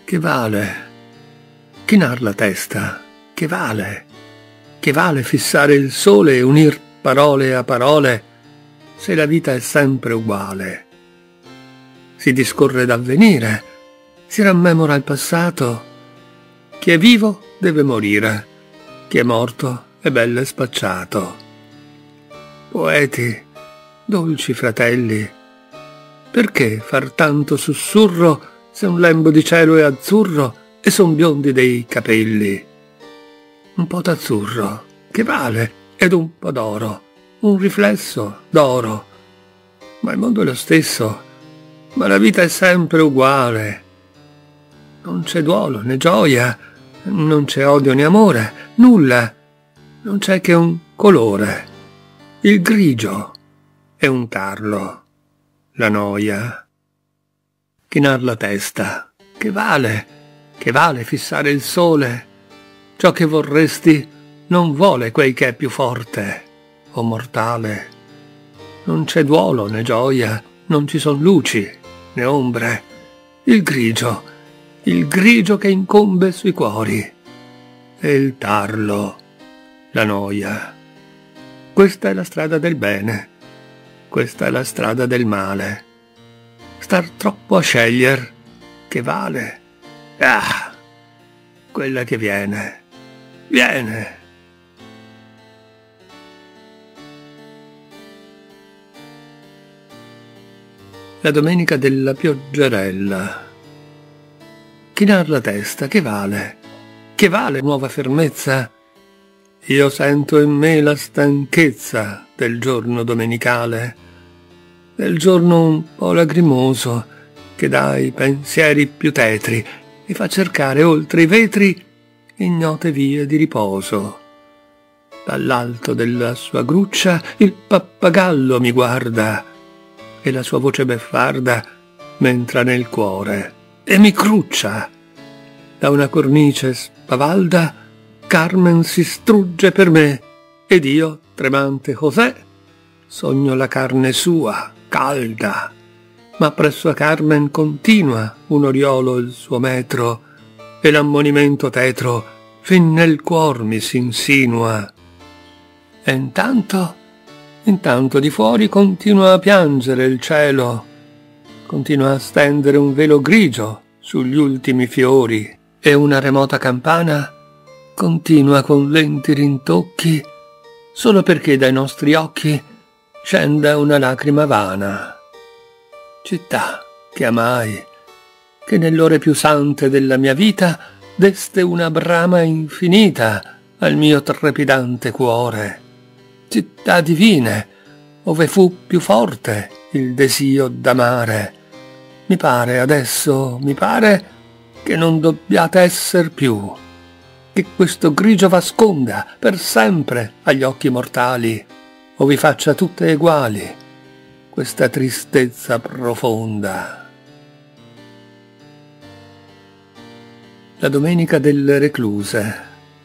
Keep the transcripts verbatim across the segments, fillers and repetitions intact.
Che vale chinar la testa? Che vale? Che vale fissare il sole e unir parole a parole, se la vita è sempre uguale? Si discorre d'avvenire, si rammemora il passato. Chi è vivo deve morire, chi è morto è bello e spacciato. Poeti, dolci fratelli, perché far tanto sussurro se un lembo di cielo è azzurro e son biondi dei capelli? Un po' d'azzurro, che vale, ed un po' d'oro, un riflesso d'oro. Ma il mondo è lo stesso, ma la vita è sempre uguale. Non c'è duolo né gioia, non c'è odio né amore, nulla, non c'è che un colore, il grigio e un tarlo, la noia. Chinar la testa, che vale, che vale fissare il sole? Ciò che vorresti non vuole quel che è più forte o mortale. Non c'è duolo né gioia, non ci son luci né ombre, il grigio, il grigio che incombe sui cuori, e il tarlo, la noia. Questa è la strada del bene, questa è la strada del male. Star troppo a sceglier, che vale? Ah, quella che viene, viene. La domenica della pioggerella. Chinar la testa, che vale? Che vale nuova fermezza? Io sento in me la stanchezza del giorno domenicale, del giorno un po' lagrimoso che dà i pensieri più tetri e fa cercare oltre i vetri ignote vie di riposo. Dall'alto della sua gruccia il pappagallo mi guarda e la sua voce beffarda m'entra nel cuore e mi cruccia. Da una cornice spavalda Carmen si strugge per me ed io, tremante José, sogno la carne sua, calda, ma presso a Carmen continua un oriolo il suo metro e l'ammonimento tetro fin nel cuor mi s'insinua. E intanto, intanto di fuori continua a piangere il cielo, continua a stendere un velo grigio sugli ultimi fiori e una remota campana continua con lenti rintocchi solo perché dai nostri occhi scenda una lacrima vana. Città che amai, che nell'ore più sante della mia vita deste una brama infinita al mio trepidante cuore. Città divine, ove fu più forte il desio d'amare. Mi pare adesso, mi pare che non dobbiate esser più, che questo grigio v'asconda per sempre agli occhi mortali, o vi faccia tutte eguali questa tristezza profonda. La domenica delle recluse.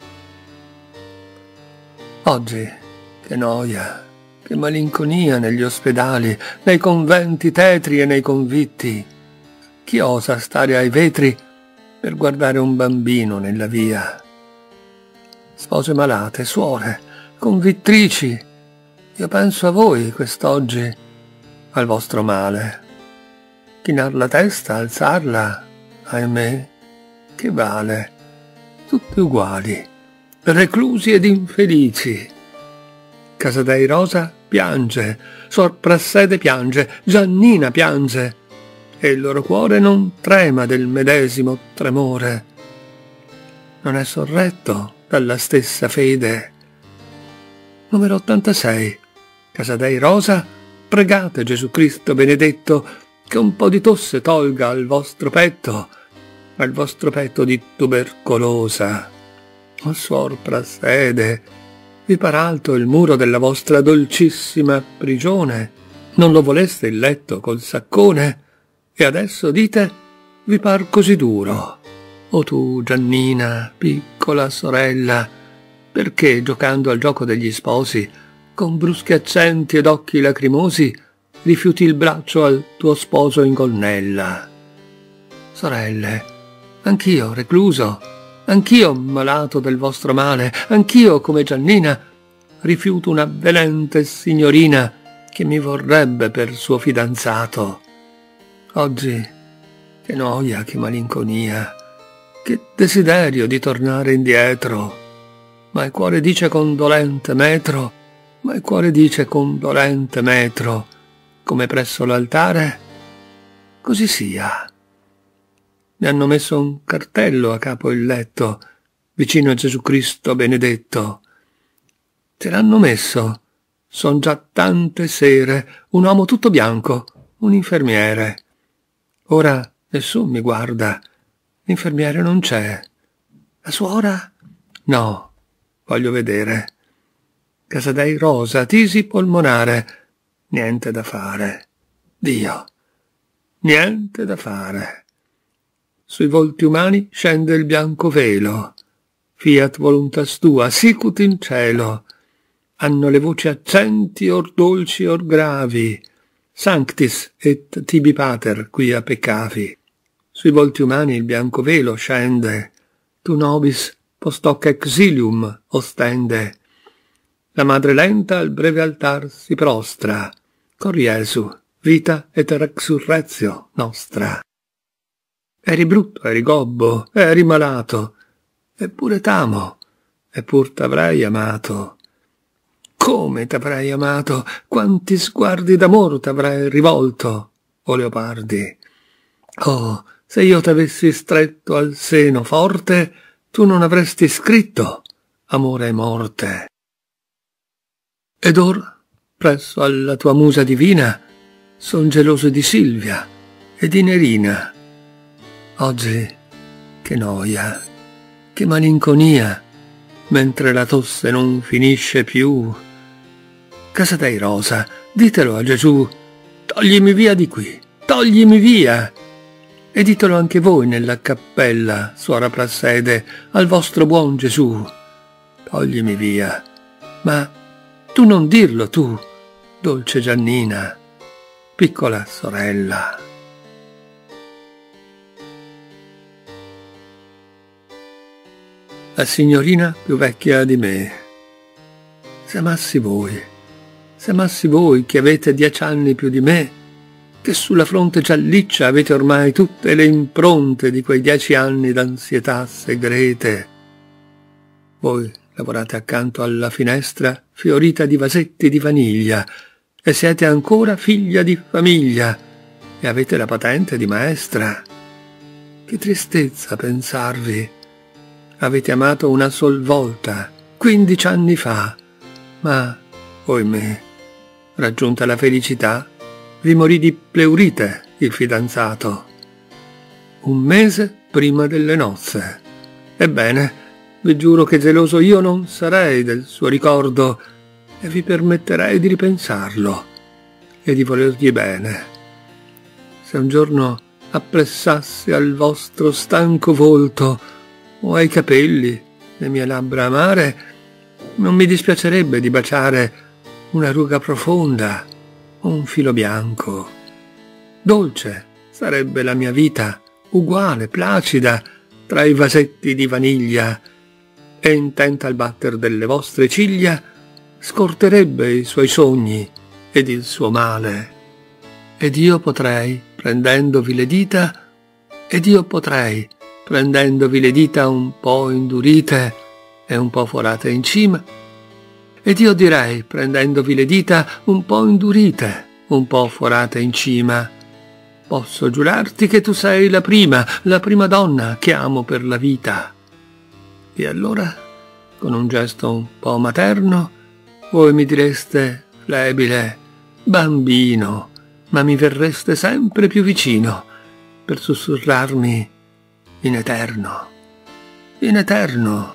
Oggi, che noia, che malinconia negli ospedali, nei conventi tetri e nei convitti. Chi osa stare ai vetri per guardare un bambino nella via? Spose malate, suore, convittrici, io penso a voi quest'oggi, al vostro male. Chinar la testa, alzarla, ahimè, che vale? Tutti uguali, reclusi ed infelici. Casadei Rosa piange, Suor Prassede piange, Giannina piange, e il loro cuore non trema del medesimo tremore. Non è sorretto dalla stessa fede. Numero ottantasei. Casadei Rosa, pregate Gesù Cristo benedetto che un po' di tosse tolga al vostro petto, al vostro petto di tubercolosa. O Suor Prassede, vi par alto il muro della vostra dolcissima prigione? Non lo voleste il letto col saccone? E adesso dite, vi par così duro? O tu, Giannina, piccola sorella, perché giocando al gioco degli sposi, con bruschi accenti ed occhi lacrimosi, rifiuti il braccio al tuo sposo in gonnella? Sorelle, anch'io recluso, anch'io malato del vostro male, anch'io come Giannina rifiuto una avvenente signorina che mi vorrebbe per suo fidanzato. Oggi che noia, che malinconia, che desiderio di tornare indietro. Ma il cuore dice con dolente metro, ma il cuore dice con dolente metro, come presso l'altare, così sia. Mi hanno messo un cartello a capo il letto, vicino a Gesù Cristo benedetto. Te l'hanno messo, son già tante sere, un uomo tutto bianco, un infermiere. Ora nessun mi guarda, l'infermiere non c'è. La suora? No, voglio vedere. Casadei rosa, tisi polmonare, niente da fare. Dio, niente da fare. Sui volti umani scende il bianco velo. Fiat voluntas tua, sicut in cielo. Hanno le voci accenti or dolci or gravi. Sanctis et tibi pater quia peccavi. Sui volti umani il bianco velo scende. Tu nobis post hoc exilium ostende. La madre lenta al breve altar si prostra. Cor Iesu, vita et resurrezio nostra. Eri brutto, eri gobbo, eri malato, eppure t'amo, eppur t'avrei amato. Come t'avrei amato, quanti sguardi d'amor t'avrei rivolto, o Leopardi. Oh, se io t'avessi stretto al seno forte, tu non avresti scritto amore e morte. Ed or, presso alla tua musa divina, son geloso di Silvia e di Nerina. Oggi, che noia, che malinconia, mentre la tosse non finisce più. Casadei rosa, ditelo a Gesù, toglimi via di qui, toglimi via. E ditelo anche voi nella cappella, suora Prassede, al vostro buon Gesù, toglimi via. Ma tu non dirlo tu, dolce Giannina, piccola sorella. La signorina più vecchia di me. Se amassi voi, se amassi voi che avete dieci anni più di me, che sulla fronte gialliccia avete ormai tutte le impronte di quei dieci anni d'ansietà segrete. Voi lavorate accanto alla finestra fiorita di vasetti di vaniglia e siete ancora figlia di famiglia e avete la patente di maestra. Che tristezza pensarvi. Avete amato una sol volta, quindici anni fa, ma, ohimè, raggiunta la felicità, vi morì di pleurite il fidanzato. Un mese prima delle nozze. Ebbene, vi giuro che geloso io non sarei del suo ricordo e vi permetterei di ripensarlo e di volergli bene. Se un giorno appressassi al vostro stanco volto o ai capelli le mie labbra amare, non mi dispiacerebbe di baciare una ruga profonda o un filo bianco. Dolce sarebbe la mia vita, uguale, placida, tra i vasetti di vaniglia, e intenta al batter delle vostre ciglia scorterebbe i suoi sogni ed il suo male. Ed io potrei, prendendovi le dita, ed io potrei, prendendovi le dita un po' indurite e un po' forate in cima, ed io direi, prendendovi le dita un po' indurite, un po' forate in cima, posso giurarti che tu sei la prima, la prima donna che amo per la vita. E allora, con un gesto un po' materno, voi mi direste, flebile, bambino, ma mi verreste sempre più vicino per sussurrarmi in eterno, in eterno.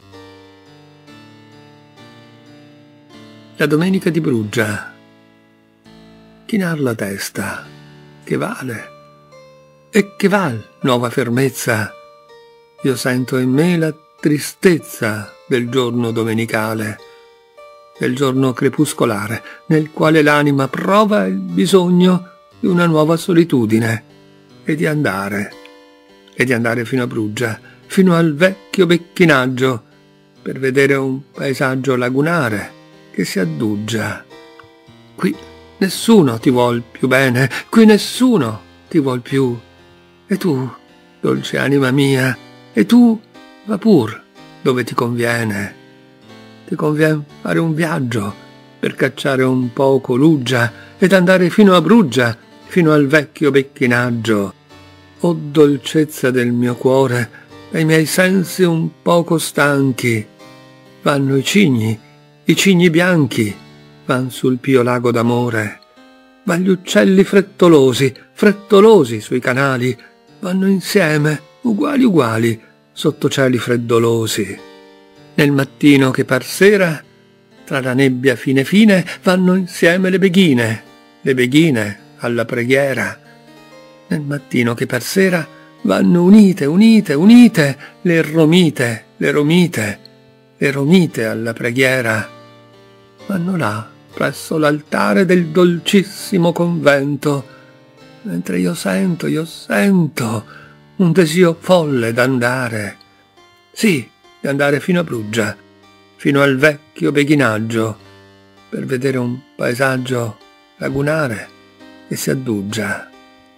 La domenica di Brugia. Chinar la testa, che vale? E che val nuova fermezza? Io sento in me la tristezza del giorno domenicale, del giorno crepuscolare, nel quale l'anima prova il bisogno di una nuova solitudine e di andare, e di andare fino a Bruggia, fino al vecchio becchinaggio, per vedere un paesaggio lagunare che si addugia. Qui nessuno ti vuol più bene, qui nessuno ti vuol più. E tu, dolce anima mia, e tu va pur dove ti conviene. Ti conviene fare un viaggio per cacciare un poco l'uggia ed andare fino a Bruggia, fino al vecchio becchinaggio. O dolcezza del mio cuore, dai miei sensi un poco stanchi, vanno i cigni, i cigni bianchi, van sul pio lago d'amore. Van gli uccelli frettolosi, frettolosi sui canali, vanno insieme, uguali uguali, sotto cieli freddolosi. Nel mattino che par sera, tra la nebbia fine fine, vanno insieme le beghine, le beghine alla preghiera. Nel mattino che par sera, vanno unite, unite, unite, le romite, le romite, le romite alla preghiera. Vanno là, presso l'altare del dolcissimo convento, mentre io sento, io sento un desio folle d'andare. Sì, di andare fino a Bruggia, fino al vecchio beghinaggio, per vedere un paesaggio lagunare che si addugia.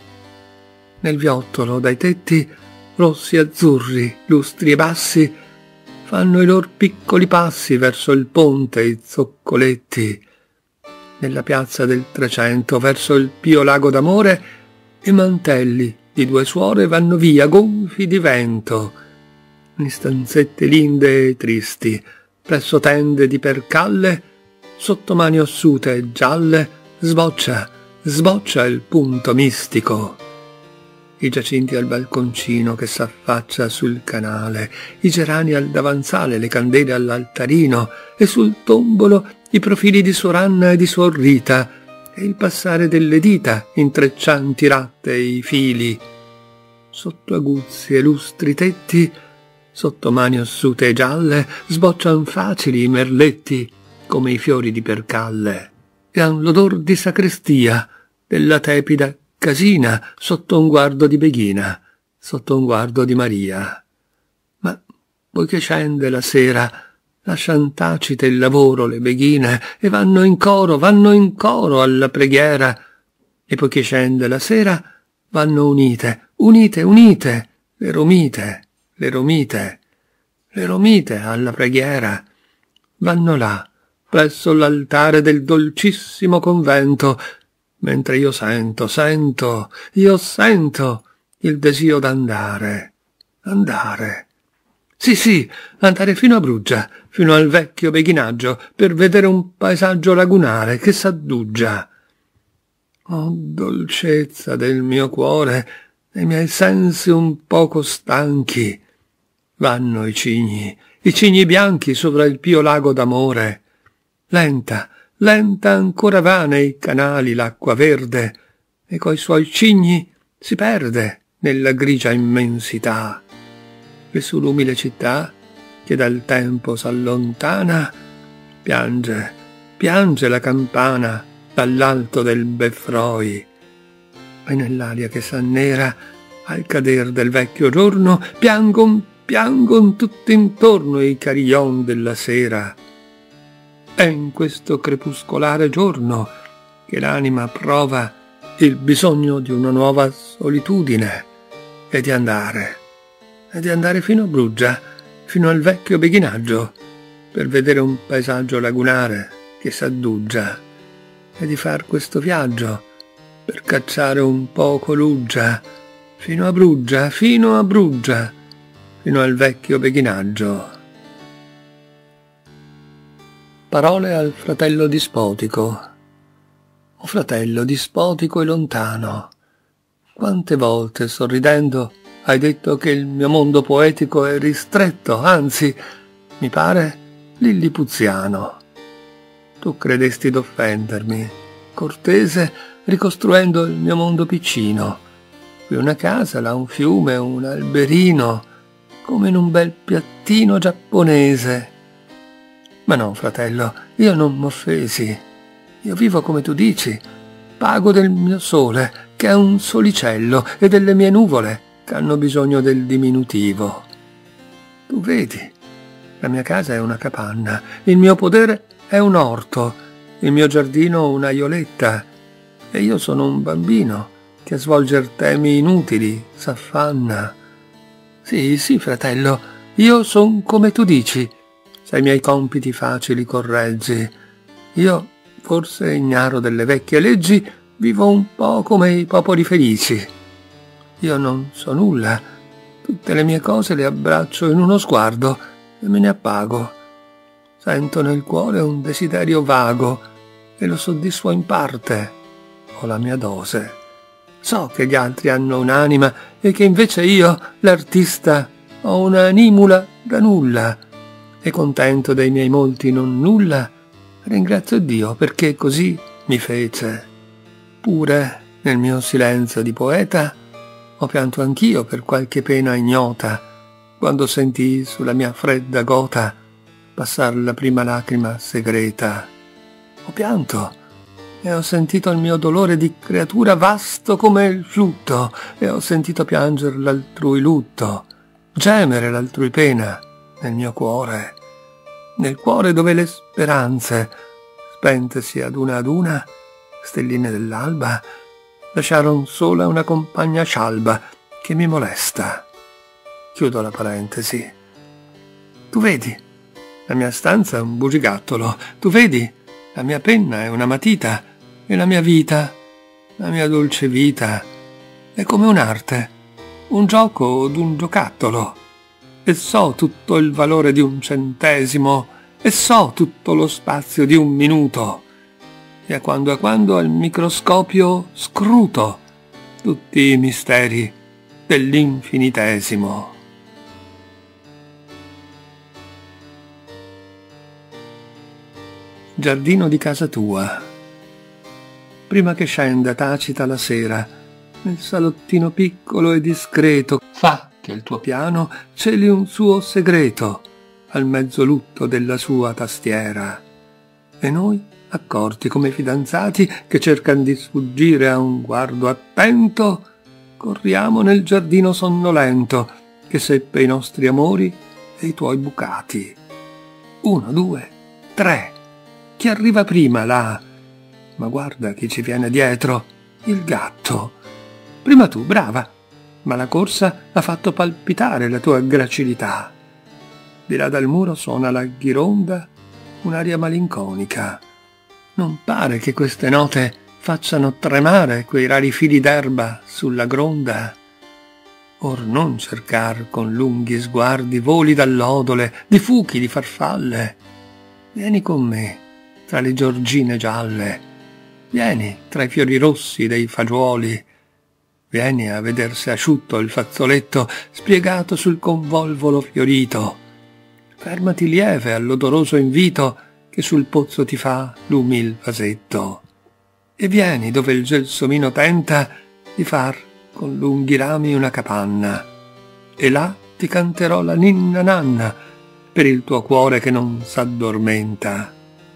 Nel viottolo dai tetti rossi e azzurri, lustri e bassi, fanno i lor piccoli passi verso il ponte i zoccoletti. Nella piazza del Trecento, verso il pio lago d'amore, i mantelli di due suore vanno via gonfi di vento. In stanzette linde e tristi, presso tende di percalle, sotto mani ossute e gialle, sboccia, sboccia il punto mistico. I giacinti al balconcino che s'affaccia sul canale, i gerani al davanzale, le candele all'altarino, e sul tombolo i profili di Suor Anna e di Suor Rita, e il passare delle dita intreccianti ratte i fili. Sotto aguzzi e lustri tetti, sotto mani ossute e gialle, sboccian facili i merletti, come i fiori di percalle, e han l'odor di sacrestia, della tepida casina, sotto un guardo di Beghina, sotto un guardo di Maria. Ma poiché scende la sera, lascian tacite il lavoro le beghine e vanno in coro, vanno in coro alla preghiera, e poiché scende la sera, vanno unite, unite, unite, le romite, le romite, le romite alla preghiera. Vanno là, presso l'altare del dolcissimo convento, mentre io sento, sento, io sento il desio d'andare, andare. Sì, sì, andare fino a Bruggia, fino al vecchio beghinaggio, per vedere un paesaggio lagunare che s'addugia. Oh, dolcezza del mio cuore, dei miei sensi un poco stanchi, vanno i cigni, i cigni bianchi sopra il pio lago d'amore. Lenta, lenta ancora va nei canali l'acqua verde, e coi suoi cigni si perde nella grigia immensità. E su l'umile città, che dal tempo s'allontana, piange, piange la campana dall'alto del Beffroi. E nell'aria che s'annera al cader del vecchio giorno, piangon, piangon tutt'intorno i carillon della sera. È in questo crepuscolare giorno che l'anima prova il bisogno di una nuova solitudine e di andare, e di andare fino a Bruggia, fino al vecchio beghinaggio, per vedere un paesaggio lagunare che s'addugia, e di far questo viaggio per cacciare un poco l'uggia, fino a Bruggia, fino a Bruggia, fino al vecchio beghinaggio. Parole al fratello dispotico. O fratello dispotico e lontano, quante volte sorridendo hai detto che il mio mondo poetico è ristretto, anzi, mi pare lillipuziano. Tu credesti d'offendermi, cortese, ricostruendo il mio mondo piccino. Qui una casa, là un fiume, un alberino, come in un bel piattino giapponese. Ma no, fratello, io non m'offesi. Io vivo come tu dici, pago del mio sole, che è un solicello, e delle mie nuvole, che hanno bisogno del diminutivo. Tu vedi, la mia casa è una capanna, il mio podere è un orto, il mio giardino una ioletta, e io sono un bambino che a svolger temi inutili s'affanna. Sì, sì, fratello, io son come tu dici, se i miei compiti facili correggi. Io, forse ignaro delle vecchie leggi, vivo un po' come i popoli felici. Io non so nulla, tutte le mie cose le abbraccio in uno sguardo e me ne appago. Sento nel cuore un desiderio vago e lo soddisfo in parte. Ho la mia dose. So che gli altri hanno un'anima e che invece io, l'artista, ho un'animula da nulla. E contento dei miei molti non nulla, ringrazio Dio perché così mi fece. Pure, nel mio silenzio di poeta, ho pianto anch'io per qualche pena ignota, quando sentii sulla mia fredda gota passar la prima lacrima segreta. Ho pianto e ho sentito il mio dolore di creatura vasto come il flutto, e ho sentito pianger l'altrui lutto, gemere l'altrui pena nel mio cuore, nel cuore dove le speranze, spentesi ad una ad una, stelline dell'alba, lasciaron sola una compagna scialba che mi molesta. Chiudo la parentesi. Tu vedi, la mia stanza è un bugigattolo. Tu vedi, la mia penna è una matita e la mia vita, la mia dolce vita, è come un'arte, un gioco d'un giocattolo. E so tutto il valore di un centesimo e so tutto lo spazio di un minuto. E a quando a quando al microscopio scruto tutti i misteri dell'infinitesimo. Giardino di casa tua. Prima che scenda tacita la sera, nel salottino piccolo e discreto, fa che il tuo piano celi un suo segreto al mezzo lutto della sua tastiera. E noi, accorti come fidanzati che cercan di sfuggire a un guardo attento, corriamo nel giardino sonnolento che seppe i nostri amori e i tuoi bucati. Uno, due, tre. Chi arriva prima là? Ma guarda chi ci viene dietro, il gatto. Prima tu, brava, ma la corsa ha fatto palpitare la tua gracilità. Di là dal muro suona la ghironda un'aria malinconica. Non pare che queste note facciano tremare quei rari fili d'erba sulla gronda? Or non cercar con lunghi sguardi voli dall'odole di fuchi di farfalle. Vieni con me tra le giorgine gialle, vieni tra i fiori rossi dei fagioli, vieni a vedersi asciutto il fazzoletto spiegato sul convolvolo fiorito. Fermati lieve all'odoroso invito che sul pozzo ti fa l'umil vasetto, e vieni dove il gelsomino tenta di far con lunghi rami una capanna, e là ti canterò la ninna nanna per il tuo cuore che non s'addormenta.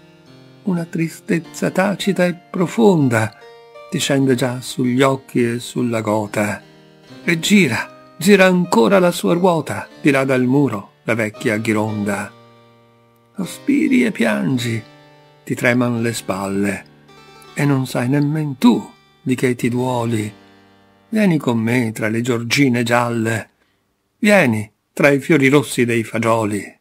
Una tristezza tacita e profonda ti scende già sugli occhi e sulla gota, e gira, gira ancora la sua ruota di là dal muro la vecchia ghironda. Sospiri e piangi, ti treman le spalle, e non sai nemmen tu di che ti duoli. Vieni con me tra le giorgine gialle, vieni tra i fiori rossi dei fagioli.